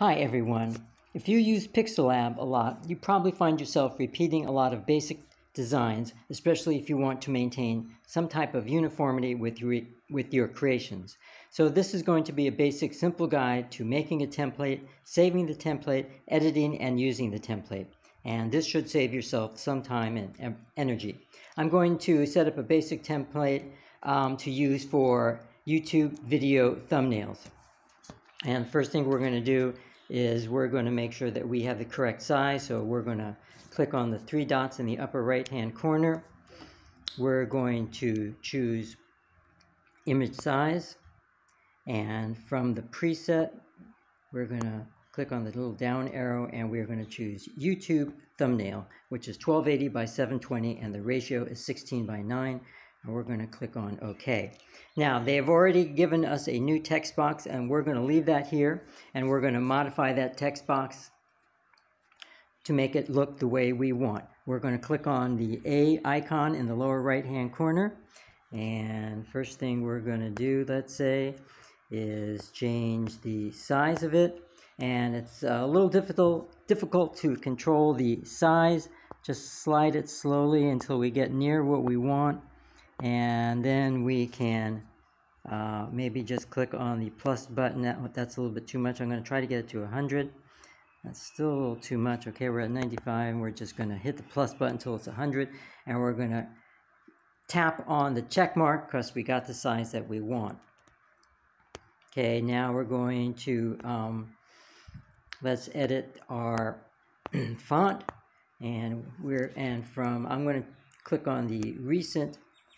Hi everyone. If you use Pixellab a lot, you probably find yourself repeating a lot of basic designs, especially if you want to maintain some type of uniformity with your creations. So this is going to be a basic, simple guide to making a template, saving the template, editing, and using the template. And this should save yourself some time and energy. I'm going to set up a basic template to use for YouTube video thumbnails. And the first thing we're going to do is we're going to make sure that we have the correct size. So we're going to click on the three dots in the upper right hand corner. We're going to choose image size, and from the preset we're going to click on the little down arrow and we're going to choose YouTube thumbnail, which is 1280 by 720 and the ratio is 16:9. And we're going to click on OK. Now they've already given us a new text box and we're going to leave that here and we're going to modify that text box to make it look the way we want. We're going to click on the A icon in the lower right hand corner, and first thing we're going to do, let's say, is change the size of it. And it's a little difficult to control the size. Just slide it slowly until we get near what we want. And then we can maybe just click on the plus button. That's a little bit too much. I'm going to try to get it to 100. That's still a little too much. Okay, we're at 95. And we're just going to hit the plus button until it's 100. And we're going to tap on the check mark because we got the size that we want. Okay, now we're going to, let's edit our font. And I'm going to click on the recent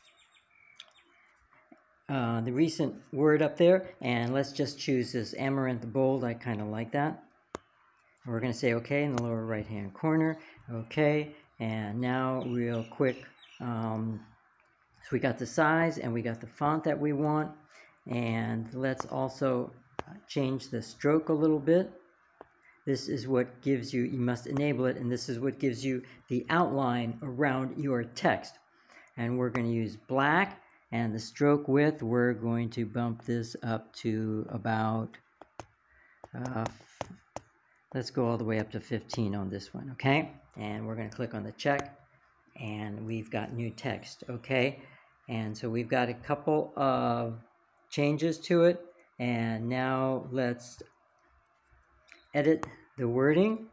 word up there, and let's just choose this Amaranth Bold. I kind of like that. We're going to say OK in the lower right hand corner. OK, and now real quick, so we got the size and we got the font that we want, and let's also change the stroke a little bit. This is what gives you must enable it, and this is what gives you the outline around your text. And we're going to use black. And the stroke width, we're going to bump this up to about, let's go all the way up to 15 on this one, okay? And we're going to click on the check, and we've got new text, okay? And so we've got a couple of changes to it, and now let's edit the wording.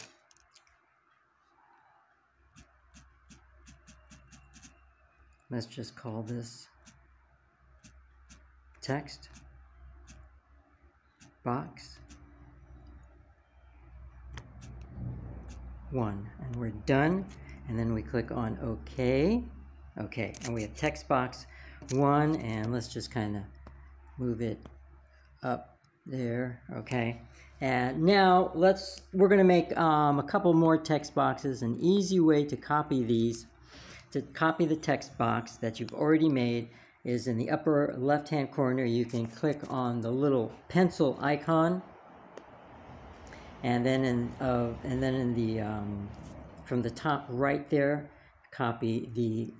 Let's just call this text box 1, and we're done. And then we click on OK. Okay, and we have text box 1, and let's just kind of move it up there. Okay, and now we're going to make a couple more text boxes. An easy way to copy these, to copy the text box that you've already made, is in the upper left hand corner. You can click on the little pencil icon, and then from the top right there, copy the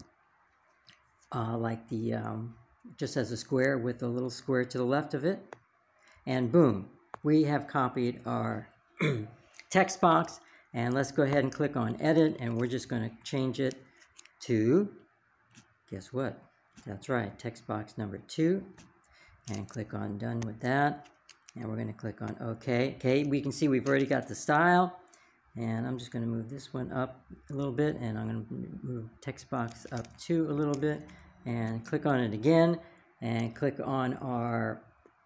just as a square with a little square to the left of it, and boom, we have copied our text box. And let's go ahead and click on edit, and we're just going to change it to, guess what? That's right, text box number 2, and click on done with that, and we're going to click on OK. Okay, we can see we've already got the style, and I'm just going to move this one up a little bit, and I'm going to move text box up 2 a little bit, and click on it again, and click on our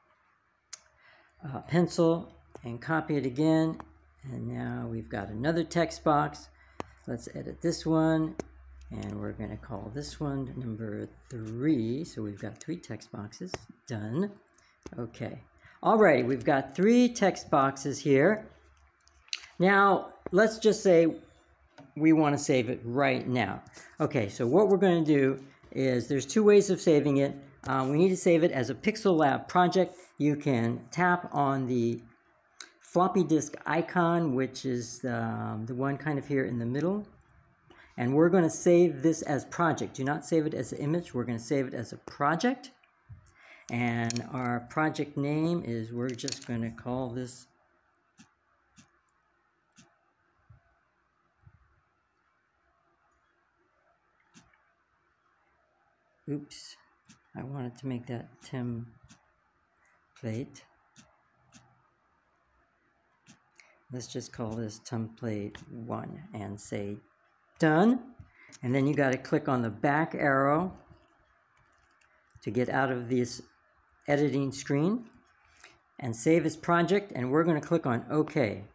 pencil and copy it again, and now we've got another text box. Let's edit this one. And we're going to call this one number 3. So we've got 3 text boxes. Done. Okay. Alrighty, we've got 3 text boxes here. Now, let's just say we want to save it right now. Okay, so what we're going to do is, there's 2 ways of saving it. We need to save it as a Pixellab project. You can tap on the floppy disk icon, which is the one kind of here in the middle. And we're going to save this as project. Do not save it as an image. We're going to save it as a project. And our project name is, we're just going to call this oops, I wanted to make that template. Let's just call this template 1 and say done. And then you got to click on the back arrow to get out of this editing screen and save as project, and we're going to click on OK.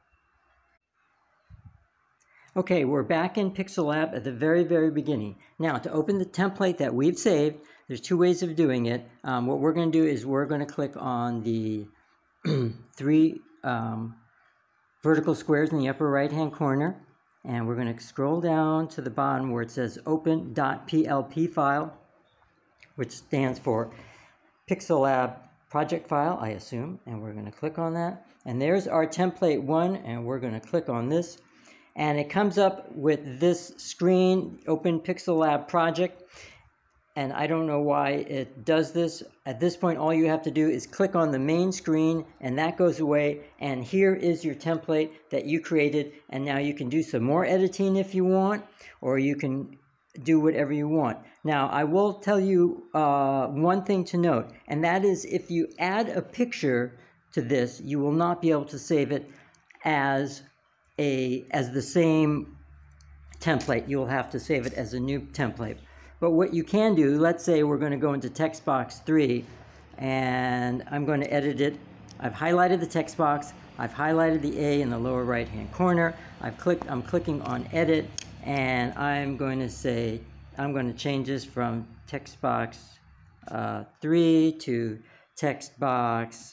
Okay, we're back in Pixellab at the very, very beginning. Now, to open the template that we've saved, there's two ways of doing it. What we're going to do is we're going to click on the three vertical squares in the upper right-hand corner, and we're going to scroll down to the bottom where it says open.plp file, which stands for Pixellab project file, I assume, and we're going to click on that. And there's our template 1, and we're going to click on this. And it comes up with this screen, Open Pixellab Project. And I don't know why it does this. At this point, all you have to do is click on the main screen, and that goes away. And here is your template that you created. And now you can do some more editing if you want, or you can do whatever you want. Now, I will tell you one thing to note, and that is if you add a picture to this, you will not be able to save it as the same template. You'll have to save it as a new template. But what you can do, let's say we're going to go into text box 3, and I'm going to edit it. I've highlighted the text box. I've highlighted the A in the lower right hand corner. I'm clicking on edit, and I'm going to change this from text box 3 to text box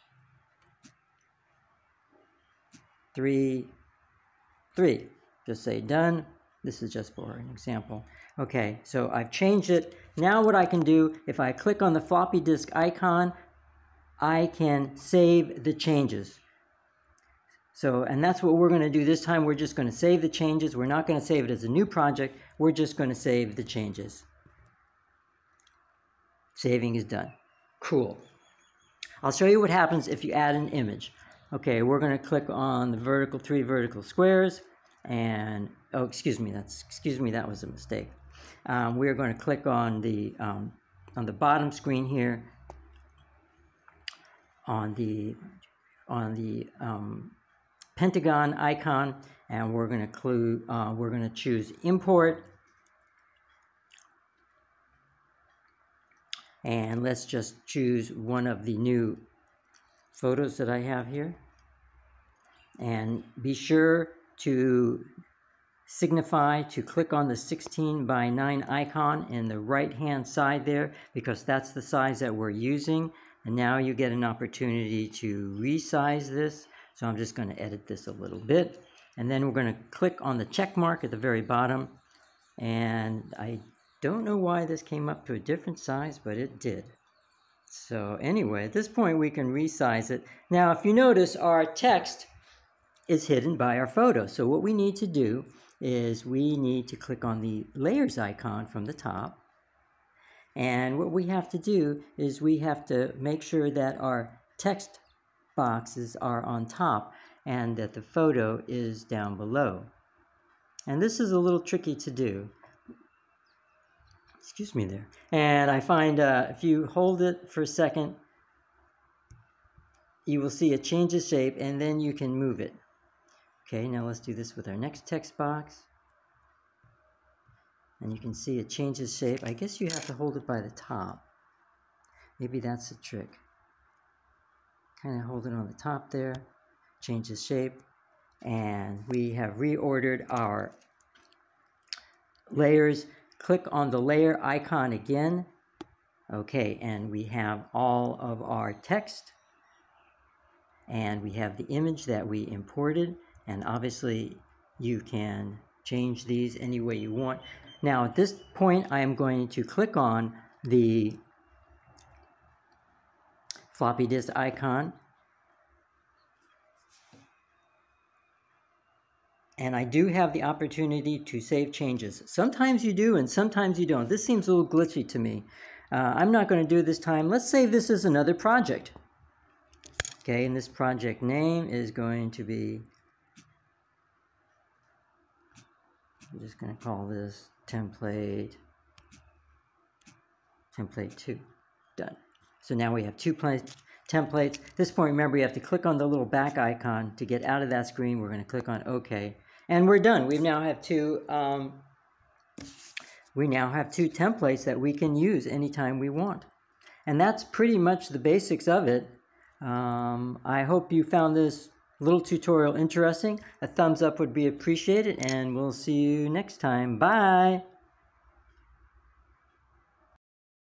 3. Just say done. This is just for an example. Okay, so I've changed it. Now what I can do, if I click on the floppy disk icon, I can save the changes. So, and that's what we're going to do this time. We're just going to save the changes. We're not going to save it as a new project. We're just going to save the changes. Saving is done. Cool. I'll show you what happens if you add an image. Okay, we're going to click on the three vertical squares, and oh, excuse me, that was a mistake. We're going to click on the bottom screen here, on the pentagon icon, and we're going to choose import, and let's just choose one of the new photos that I have here, and be sure to signify to click on the 16:9 icon in the right hand side there, because that's the size that we're using. And now you get an opportunity to resize this. So I'm just going to edit this a little bit, and then we're going to click on the check mark at the very bottom, and I don't know why this came up to a different size, but it did. So anyway, at this point we can resize it. Now if you notice, our text is hidden by our photo. So what we need to do is we need to click on the layers icon from the top. And what we have to do is we have to make sure that our text boxes are on top and that the photo is down below. And this is a little tricky to do. Excuse me there. And I find if you hold it for a second, you will see it changes shape, and then you can move it. Okay, now let's do this with our next text box. And you can see it changes shape. I guess you have to hold it by the top. Maybe that's the trick. Kind of hold it on the top there, changes shape, and we have reordered our layers. Click on the layer icon again. Okay, and we have all of our text, and we have the image that we imported, and obviously you can change these any way you want. Now at this point I am going to click on the floppy disk icon, and I do have the opportunity to save changes. Sometimes you do and sometimes you don't. This seems a little glitchy to me. I'm not going to do it this time. Let's save this as another project. Okay, and this project name is going to be, I'm just going to call this template template 2. Done. So now we have 2 templates. At this point, remember, you have to click on the little back icon to get out of that screen. We're going to click on OK. And we're done. We now have two templates that we can use anytime we want. And that's pretty much the basics of it. I hope you found this little tutorial interesting. A thumbs up would be appreciated, and we'll see you next time. Bye!